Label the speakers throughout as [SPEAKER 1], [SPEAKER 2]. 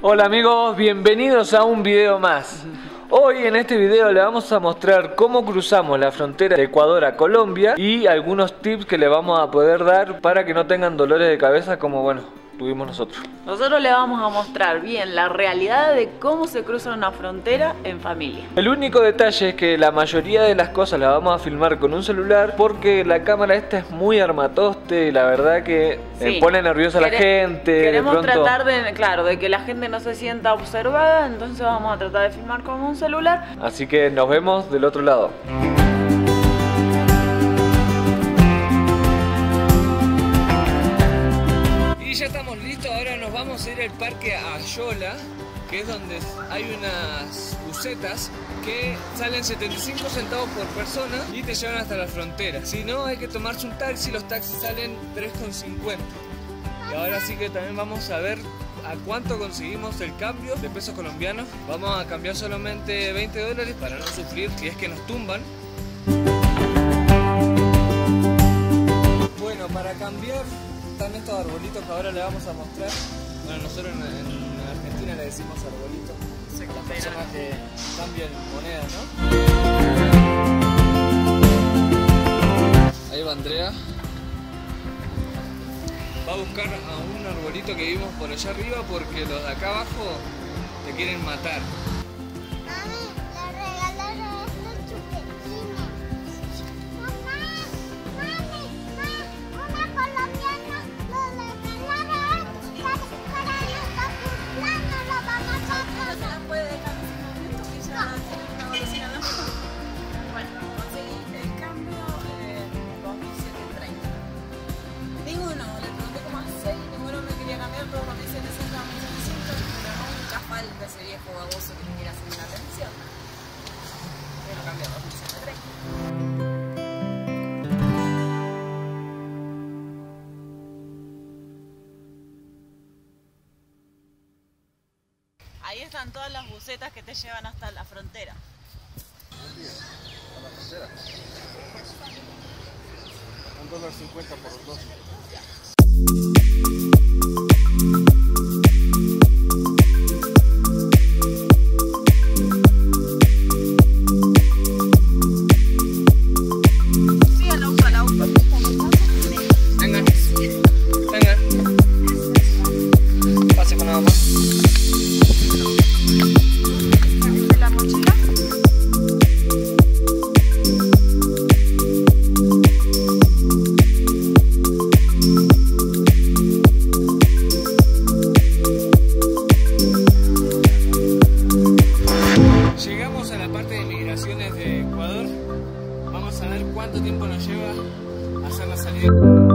[SPEAKER 1] Hola amigos, bienvenidos a un video más. Hoy en este video le vamos a mostrar cómo cruzamos la frontera de Ecuador a Colombia y algunos tips que le vamos a poder dar para que no tengan dolores de cabeza como, bueno, tuvimos nosotros.
[SPEAKER 2] Nosotros le vamos a mostrar bien la realidad de cómo se cruza una frontera en familia.
[SPEAKER 1] El único detalle es que la mayoría de las cosas las vamos a filmar con un celular porque la cámara esta es muy armatoste y la verdad que pone nerviosa a la gente.
[SPEAKER 2] Queremos tratar de que la gente no se sienta observada, entonces vamos a tratar de filmar con un celular.
[SPEAKER 1] Así que nos vemos del otro lado. Ya estamos listos, ahora nos vamos a ir al parque Ayola, que es donde hay unas busetas que salen 75 centavos por persona y te llevan hasta la frontera. Si no, hay que tomarse un taxi, los taxis salen 3,50. Y ahora sí que también vamos a ver a cuánto conseguimos el cambio de pesos colombianos. Vamos a cambiar solamente 20 dólares para no sufrir si es que nos tumban. Bueno, para cambiar están estos arbolitos que ahora le vamos a mostrar. Bueno, nosotros en Argentina le decimos arbolitos a las personas que cambian monedas, ¿no? Ahí va Andrea. Va a buscar a un arbolito que vimos por allá arriba porque los de acá abajo te quieren matar.
[SPEAKER 3] Ese viejo baboso que me quiere hacer una atención. Pero cambia a 2073. Ahí están todas las busetas que te llevan hasta la frontera.
[SPEAKER 4] ¿A la frontera? $1.50 por los dos. ¿Cuánto tiempo nos lleva a hacer la salida?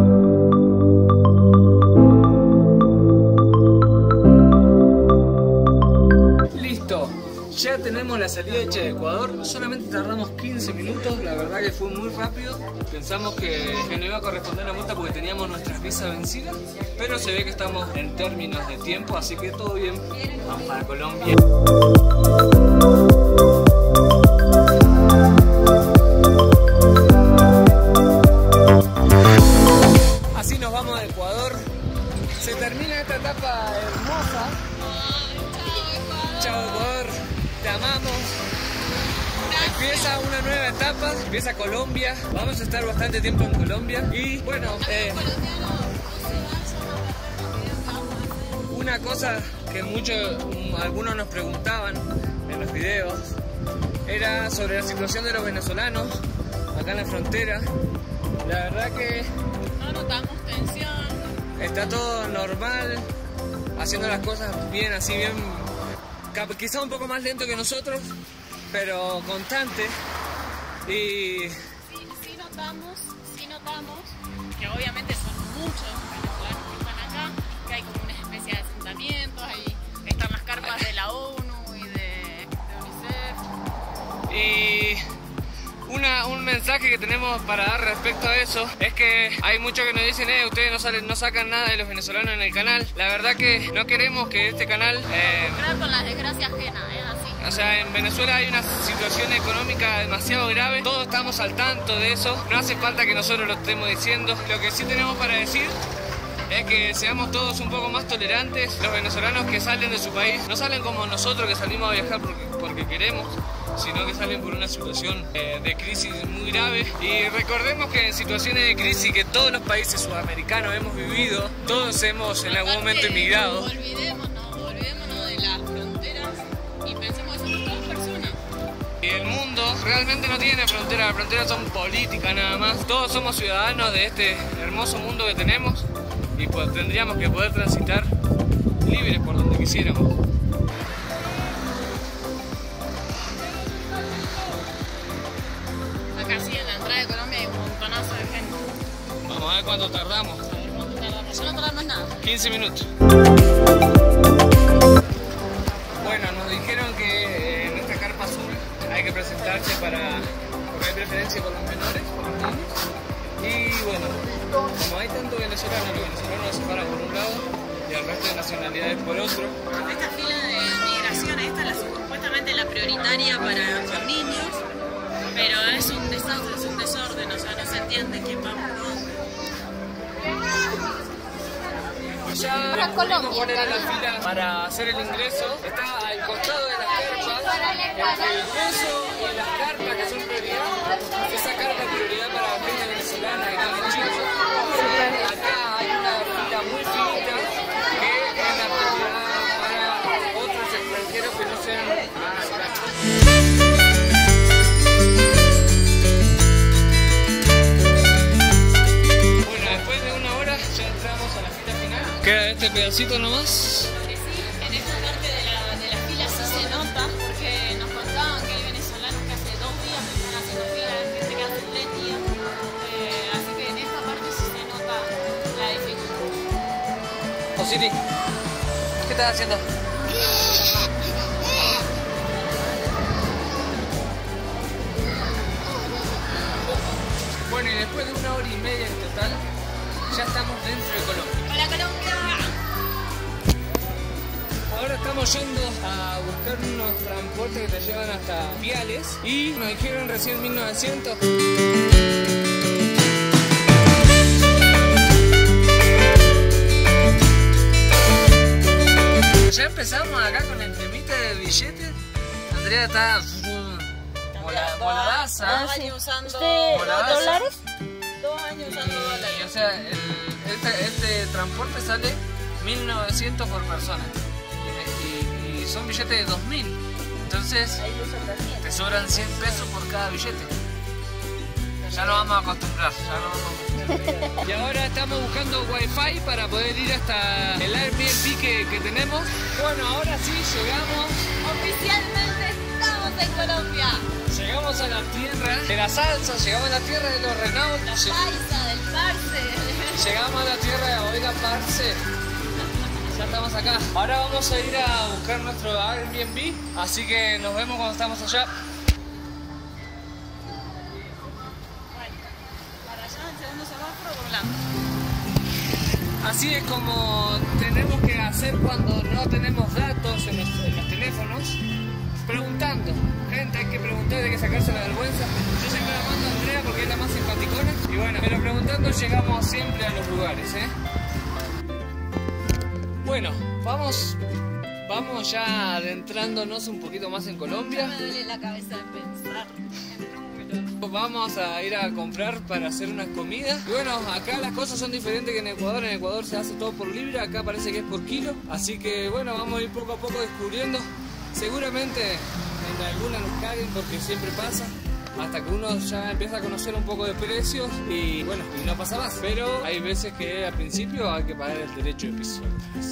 [SPEAKER 4] Listo, ya tenemos la salida hecha de Ecuador. Solamente tardamos 15 minutos, la verdad que fue muy rápido. Pensamos que no iba a corresponder la multa porque teníamos nuestras visas vencidas, pero se ve que estamos en términos de tiempo, así que todo bien. Vamos para Colombia. Se termina esta etapa hermosa. Chao Ecuador, te amamos. Empieza una nueva etapa, empieza Colombia. Vamos a estar bastante tiempo en Colombia. Y bueno, una cosa que algunos nos preguntaban en los videos era sobre la situación de los venezolanos acá en la frontera. La verdad que
[SPEAKER 3] no notamos tensión.
[SPEAKER 4] Está todo normal, haciendo las cosas bien, así bien, quizá un poco más lento que nosotros, pero constante. Y
[SPEAKER 3] sí notamos que obviamente son muchos venezolanos que están acá, que hay como una especie de asentamientos, ahí están las carpas de la ONU y de UNICEF.
[SPEAKER 4] Y un mensaje que tenemos para dar respecto a eso es que hay muchos que nos dicen ustedes no sacan nada de los venezolanos en el canal. La verdad que no queremos que este canal
[SPEAKER 3] lucrar con las desgracias ajenas, así.
[SPEAKER 4] O sea, en Venezuela hay una situación económica demasiado grave, todos estamos al tanto de eso, no hace falta que nosotros lo estemos diciendo. Lo que sí tenemos para decir
[SPEAKER 1] es que seamos todos un poco más tolerantes. Los venezolanos que salen de su país no salen como nosotros que salimos a viajar porque queremos, sino que salen por una situación de crisis muy grave. Y recordemos que en situaciones de crisis que todos los países sudamericanos hemos vivido, todos hemos en algún momento emigrado.
[SPEAKER 3] Olvidémonos de las fronteras y pensemos que somos todas personas.
[SPEAKER 1] Y el mundo realmente no tiene fronteras, las fronteras son políticas nada más. Todos somos ciudadanos de este hermoso mundo que tenemos y pues tendríamos que poder transitar libres por donde quisiéramos.
[SPEAKER 3] Acá sí, en la entrada de Colombia hay un montonazo de gente.
[SPEAKER 1] Vamos a ver cuánto tardamos.
[SPEAKER 3] A ver cuánto tardamos. Yo no tardamos nada.
[SPEAKER 1] 15 minutos. Bueno, nos dijeron que en esta carpa azul hay que presentarse porque hay preferencia por los menores, por los niños. Y bueno, como hay tanto venezolano, los venezolanos nos separan por un lado y el resto de nacionalidades por otro.
[SPEAKER 3] Esta fila de migración, esta es supuestamente la prioritaria para los niños, pero es un desastre, es un desorden, o sea, no se entiende quién va por dónde.
[SPEAKER 1] Ya pudimos poner en la fila para hacer el ingreso. Está al costado de las carpas, entre el ingreso y las carpas que son prioridad. Esa carpa es prioridad para la gente venezolana que tiene chicos. Acá hay una fila muy finita que es la prioridad para otros extranjeros que no sean venezolanos. Queda este pedacito nomás.
[SPEAKER 3] Lo que sí, en esta parte de la fila sí se nota, porque nos contaban que hay venezolanos que hace 2 días que están haciendo fila, hay gente que hace 3 días. Así que en esta parte sí se nota la dificultad.
[SPEAKER 1] Osiri, ¿qué estás haciendo? Bueno, y después de 1 hora y media en total, ya estamos dentro de Colombia.
[SPEAKER 3] ¡Hola, Colombia!
[SPEAKER 1] Ahora estamos yendo a buscar unos transportes que te llevan hasta Viales y nos dijeron recién 1900. Ya empezamos acá con el temita del billete. Andrea está voladaza.
[SPEAKER 3] 2 años usando
[SPEAKER 2] ¿Dólares?
[SPEAKER 3] 2 años usando dólares.
[SPEAKER 1] Y, o sea, este transporte sale 1900 por persona. Y son billetes de 2000. Entonces, te sobran 100 pesos por cada billete. Ya nos vamos a acostumbrar, Y ahora estamos buscando wifi para poder ir hasta el Airbnb que tenemos. Bueno, ahora sí llegamos.
[SPEAKER 3] Oficialmente estamos en Colombia.
[SPEAKER 1] Llegamos a la tierra de la salsa, llegamos a la tierra de los Renault.
[SPEAKER 3] La paisa del parce.
[SPEAKER 1] Llegamos a la tierra de Oiga Parce. Ya estamos acá. Ahora vamos a ir a buscar nuestro Airbnb. Así que nos vemos cuando estamos allá.
[SPEAKER 3] Para allá el segundo semáforo con blanco.
[SPEAKER 1] Así es como tenemos que hacer cuando no tenemos datos en los teléfonos. Preguntando. Gente, hay que preguntar, hay que sacarse la vergüenza. Yo siempre la mando a Andrea porque es la más simpaticona. Y bueno, pero preguntando llegamos siempre a los lugares, Bueno, vamos ya adentrándonos un poquito más en Colombia.
[SPEAKER 3] Me duele la cabeza de pensar.
[SPEAKER 1] Vamos a ir a comprar para hacer unas comidas. Y bueno, acá las cosas son diferentes que en Ecuador. En Ecuador se hace todo por libra, acá parece que es por kilo. Así que bueno, vamos a ir poco a poco descubriendo. Seguramente en alguna nos caguen porque siempre pasa. Hasta que uno ya empieza a conocer un poco de precios y bueno, y no pasa más. Pero hay veces que al principio hay que pagar el derecho de piso.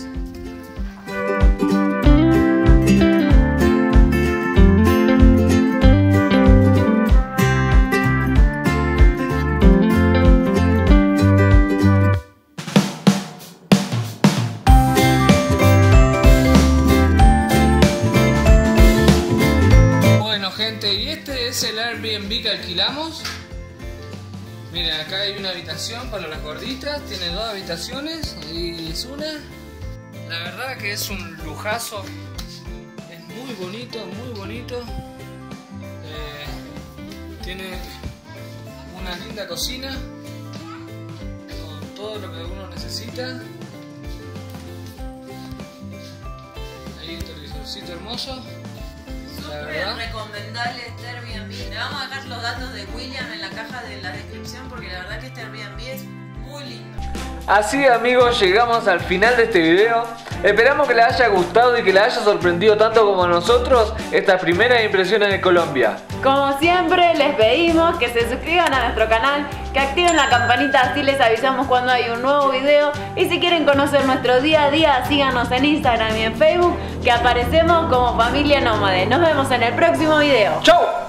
[SPEAKER 1] Y este es el Airbnb que alquilamos. Miren, acá hay una habitación para las gorditas. Tiene 2 habitaciones. Ahí es una. La verdad que es un lujazo. Es muy bonito, muy bonito. Tiene una linda cocina con todo lo que uno necesita. Ahí un televisorcito hermoso.
[SPEAKER 2] Súper recomendable este Airbnb. Le vamos a dejar los datos de William en la caja de la descripción porque la verdad que este Airbnb es muy lindo.
[SPEAKER 1] Así, amigos, llegamos al final de este video. Esperamos que les haya gustado y que les haya sorprendido tanto como a nosotros estas primeras impresiones de Colombia.
[SPEAKER 2] Como siempre les pedimos que se suscriban a nuestro canal, que activen la campanita, así les avisamos cuando hay un nuevo video. Y si quieren conocer nuestro día a día, síganos en Instagram y en Facebook, que aparecemos como Familia Nómade. Nos vemos en el próximo video.
[SPEAKER 1] ¡Chau!